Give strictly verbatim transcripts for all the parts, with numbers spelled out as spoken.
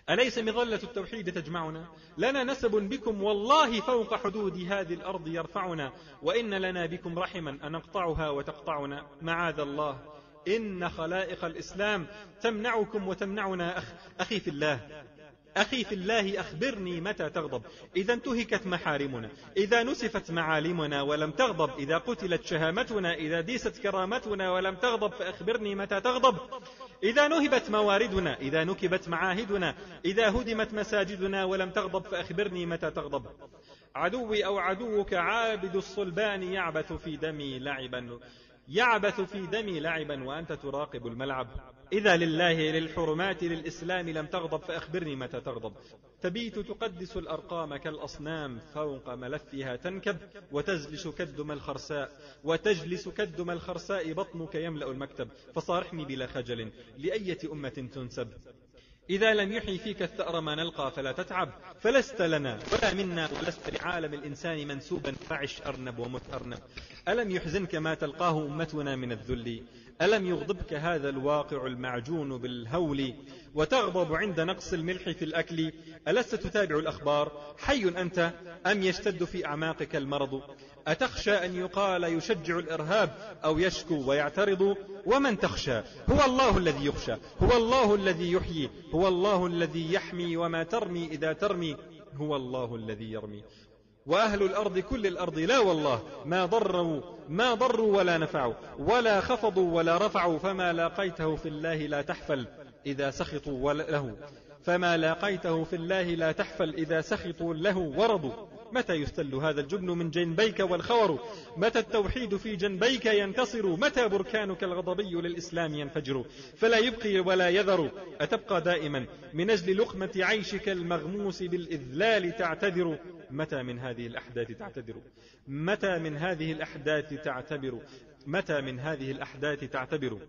أليس مظلة التوحيد تجمعنا؟ لنا نسب بكم والله فوق حدود هذه الأرض يرفعنا، وإن لنا بكم رحما أنقطعها وتقطعنا. معاذ الله، إن خلائق الإسلام تمنعكم وتمنعنا. أخ أخي في الله، أخي في الله، أخبرني متى تغضب؟ إذا انتهكت محارمنا، إذا نسفت معالمنا ولم تغضب، إذا قتلت شهامتنا، إذا ديست كرامتنا ولم تغضب، فأخبرني متى تغضب؟ إذا نهبت مواردنا، إذا نكبت معاهدنا، إذا هدمت مساجدنا ولم تغضب، فأخبرني متى تغضب؟ عدوي أو عدوك عابد الصلبان يعبث في دمي لعبا، يعبث في دمي لعبا وأنت تراقب الملعب. إذا لله للحرمات للإسلام لم تغضب، فأخبرني متى تغضب؟ تبيت تقدس الأرقام كالأصنام، فوق ملفها تنكب وتجلس كدم الخرساء، وتجلس كدم الخرساء بطنك يملأ المكتب. فصارحني بلا خجل، لأية أمة تنسب؟ إذا لم يحي فيك الثأر ما نلقى فلا تتعب، فلست لنا ولا منا ولست لعالم الإنسان منسوبا، فعش أرنب ومت أرنب. ألم يحزنك ما تلقاه أمتنا من الذل؟ ألم يغضبك هذا الواقع المعجون بالهول، وتغضب عند نقص الملح في الأكل؟ ألست تتابع الأخبار؟ حي أنت أم يشتد في أعماقك المرض؟ أتخشى أن يقال يشجع الإرهاب أو يشكو ويعترض؟ ومن تخشى؟ هو الله الذي يخشى، هو الله الذي يحيي، هو الله الذي يحمي، وما ترمي إذا ترمي هو الله الذي يرمي. وأهل الأرض كل الأرض لا والله ما ضروا ما ضروا ولا نفعوا، ولا خفضوا ولا رفعوا، فما لاقيته في الله لا تحفل إذا سخطوا له، فما لاقيته في الله لا تحفل إذا سخطوا له ورضوا. متى يستل هذا الجبن من جنبيك والخور؟ متى التوحيد في جنبيك ينتصر؟ متى بركانك الغضبي للإسلام ينفجر؟ فلا يبقي ولا يذر، أتبقى دائما من أجل لقمة عيشك المغموس بالإذلال تعتذر؟ متى من هذه الأحداث تعتذر؟ متى من هذه الأحداث تعتبر؟ متى من هذه الأحداث تعتبر؟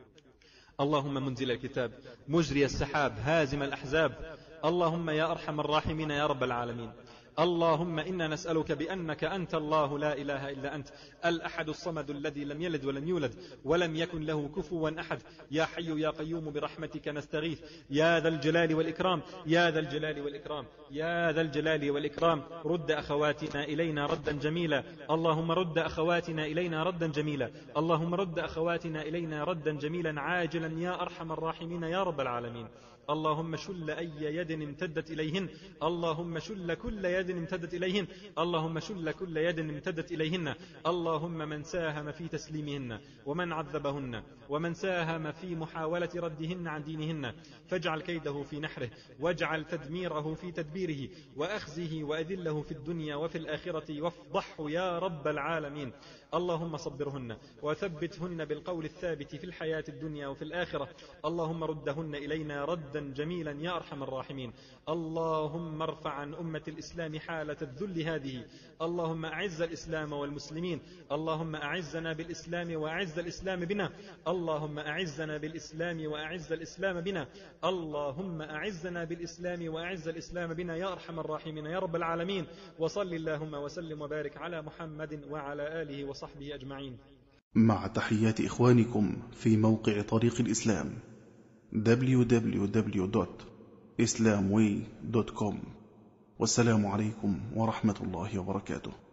اللهم منزل الكتاب، مجري السحاب، هازم الأحزاب، اللهم يا أرحم الراحمين يا رب العالمين، اللهم إنا نسألك بأنك أنت الله لا إله إلا أنت الأحد الصمد الذي لم يلد ولم يولد ولم يكن له كفوا أحد. يا حي يا قيوم برحمتك نستغيث، يا ذا الجلال والإكرام، يا ذا الجلال والإكرام، يا ذا الجلال والإكرام. رد أخواتنا إلينا ردا جميلا، اللهم رد أخواتنا إلينا ردا جميلا، اللهم رد أخواتنا إلينا ردا جميلا عاجلا يا أرحم الراحمين يا رب العالمين. اللهم شل أي يد امتدت إليهن، اللهم شل كل يد امتدت إليهن، اللهم شل كل يد امتدت إليهن. اللهم من ساهم في تسليمهن ومن عذبهن ومن ساهم في محاولة ردهن عن دينهن، فاجعل كيده في نحره، واجعل تدميره في تدبيره، وأخزه وأذله في الدنيا وفي الآخرة، وافضحه يا رب العالمين. اللهم صبرهن وثبتهن بالقول الثابت في الحياة الدنيا وفي الآخرة. اللهم ردهن إلينا ردا جميلا يا أرحم الراحمين. اللهم ارفع عن أمة الإسلام حالة الذل هذه، اللهم أعز الإسلام والمسلمين، اللهم أعزنا بالإسلام وأعز الإسلام بنا، اللهم أعزنا بالإسلام وأعز الإسلام بنا، اللهم أعزنا بالإسلام وأعز الإسلام بنا يا أرحم الراحمين يا رب العالمين. وصل اللهم وسلم وبارك على محمد وعلى آله وصحبه أجمعين. مع تحيات إخوانكم في موقع طريق الإسلام دبليو دبليو دبليو دوت إسلام واي دوت كوم. والسلام عليكم ورحمة الله وبركاته.